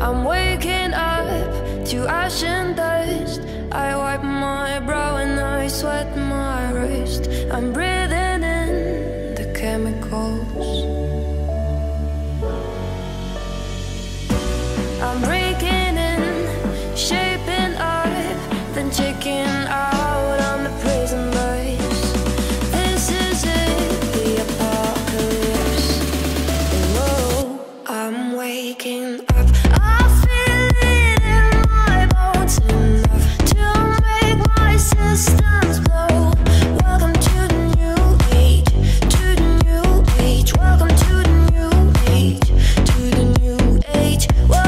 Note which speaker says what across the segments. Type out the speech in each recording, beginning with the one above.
Speaker 1: I'm waking up to ash and dust. I wipe my brow and I sweat my wrist. I'm breathing in the chemicals. I'm breaking in, shaping up, then checking out on the prison bus. This is it, the apocalypse. Whoa, I'm waking up. I feel it in my bones, enough to make my systems blow. Welcome to the new age, to the new age. Welcome to the new age, to the new age. Whoa.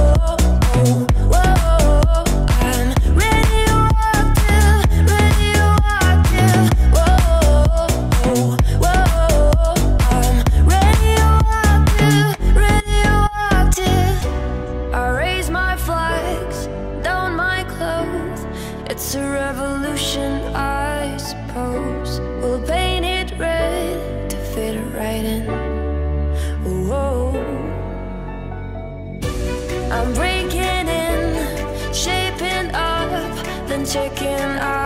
Speaker 1: It's a revolution, I suppose. We'll paint it red to fit it right in. Whoa. I'm breaking in, shaping up, then checking out.